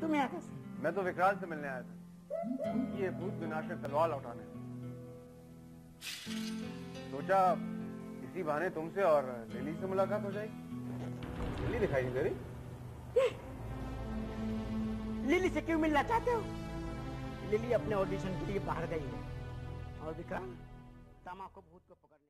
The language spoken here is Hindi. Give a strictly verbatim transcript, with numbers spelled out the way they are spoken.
तुम यहाँ कैसे? मैं तो विकराल से मिलने आया था। ये भूत विनाशक तलवार लौटाने। सोचा इसी बहाने तुमसे और लिली से मुलाकात हो जाएगी। लिली दिखाई नहीं दे रही। लिली से क्यों मिलना चाहते हो? लिली अपने ऑडिशन के लिए बाहर गई है और विकराल तामा को भूत को पकड़